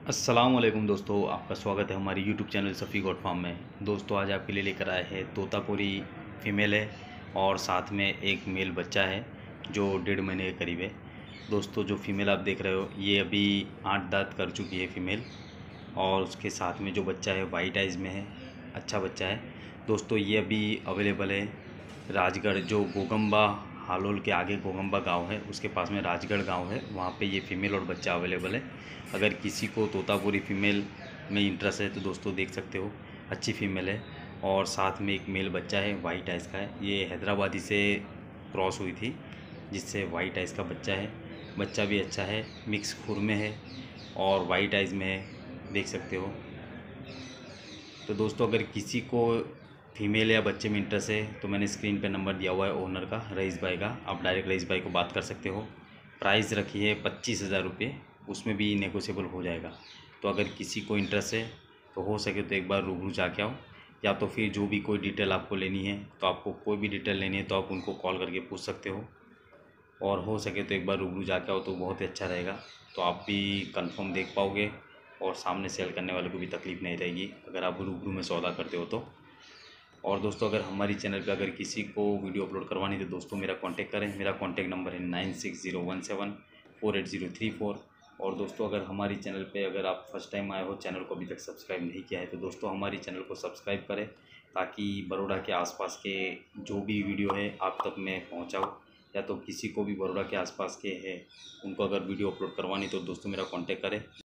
अस्सलाम वालेकुम दोस्तों, आपका स्वागत है हमारी YouTube channel Safi god farm में। दोस्तों आज आपके लिए लेकर आए हैं तोतापुरी फीमेल है और साथ में एक मेल बच्चा है जो 1.5 महीने के करीब है। दोस्तों जो फीमेल आप देख रहे हो ये अभी 8 दांत कर चुकी है फीमेल, और उसके साथ में जो बच्चा है वाइट आइज़ में है, अच्छा बच्चा है। दोस्तों ये अभी अवेलेबल है राजगढ़, जो गोगम्बा हालोल के आगे गोगम्बा गांव है उसके पास में राजगढ़ गांव है, वहाँ पे ये फीमेल और बच्चा अवेलेबल है। अगर किसी को तोतापुरी फीमेल में इंटरेस्ट है तो दोस्तों देख सकते हो, अच्छी फीमेल है और साथ में एक मेल बच्चा है, वाइट आइज़ का है। ये हैदराबादी से क्रॉस हुई थी जिससे वाइट आइज़ का बच्चा है। बच्चा भी अच्छा है, मिक्स खुर में है और वाइट आइज़ में है, देख सकते हो। तो दोस्तों अगर किसी को फीमेल या बच्चे में इंटरेस्ट है तो मैंने स्क्रीन पे नंबर दिया हुआ है ओनर का, रईस भाई का, आप डायरेक्ट रईस भाई को बात कर सकते हो। प्राइस रखी है 25,000 रुपये, उसमें भी नेगोशिएबल हो जाएगा। तो अगर किसी को इंटरेस्ट है तो हो सके तो एक बार रूबरू जाके आओ, या तो फिर जो भी कोई डिटेल आपको लेनी है तो आपको कोई भी डिटेल लेनी है तो आप उनको कॉल करके पूछ सकते हो, और हो सके तो एक बार रूबरू जाके आओ तो बहुत ही अच्छा रहेगा। तो आप भी कंफर्म देख पाओगे और सामने सेल करने वाले को भी तकलीफ़ नहीं रहेगी अगर आप रूबरू में सौदा करते हो तो। और दोस्तों अगर हमारी चैनल पे अगर किसी को वीडियो अपलोड करवानी तो दोस्तों मेरा कांटेक्ट करें। मेरा कांटेक्ट नंबर है 9601748034। और दोस्तों अगर हमारी चैनल पे अगर आप फर्स्ट टाइम आए हो, चैनल को अभी तक सब्सक्राइब नहीं किया है तो दोस्तों हमारी चैनल को सब्सक्राइब करें, ताकि बड़ौदा के आसपास के जो भी वीडियो है आप तक मैं पहुँचाऊँ, या तो किसी को भी बड़ौदा के आसपास के है उनको अगर वीडियो अपलोड करवानी तो दोस्तों मेरा कॉन्टेक्ट करें।